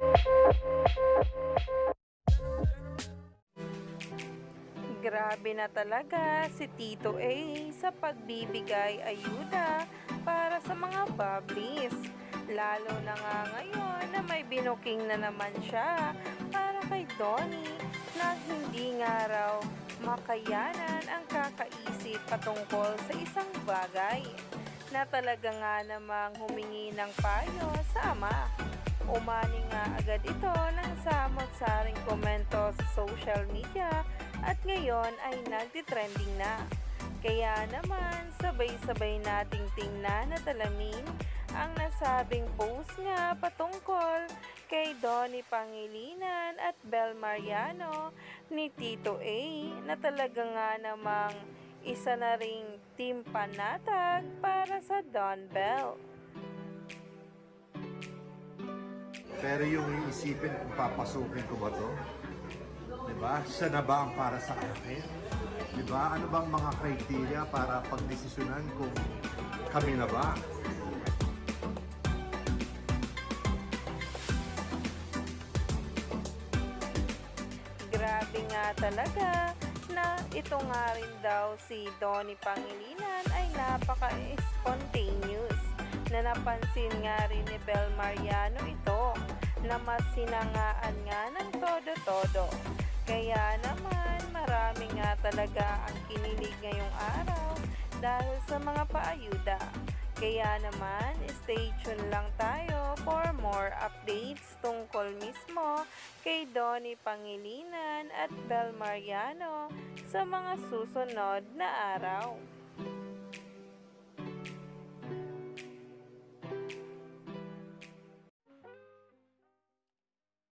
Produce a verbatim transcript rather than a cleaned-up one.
Grabe na talaga si Tito A sa pagbibigay ayuda para sa mga bablis. Lalo na nga ngayon na may binuking na naman siya para kay Donnie na hindi nga raw makayanan ang kakaisip patungkol sa isang bagay na talaga nga namang humingi ng payo sa ama. Umani nga agad ito ng samot-saring komento sa social media at ngayon ay nagtitrending na. Kaya naman sabay-sabay nating tingnan at alamin ang nasabing post nga patungkol kay Donnie Pangilinan at Bel Mariano ni Tito A na talaga nga namang isa na ring team panatag para sa Don Bell. Pero yung iisipin kung papasukin ko ba to, diba? Siya na ba ang para sa akin? Diba? Ano bang mga criteria para pagdesisyonan kung kami na ba? Grabe nga talaga na ito nga rin daw si Donnie Pangilinan ay napaka-spontaneous na napansin nga rin ni Bel Mariano ito na mas sinangaan nga ng todo-todo. Kaya naman marami nga talaga ang kinilig ngayong araw dahil sa mga paayuda. Kaya naman stay tuned lang tayo for more updates tungkol mismo kay Donnie Pangilinan at Bel Mariano sa mga susunod na araw.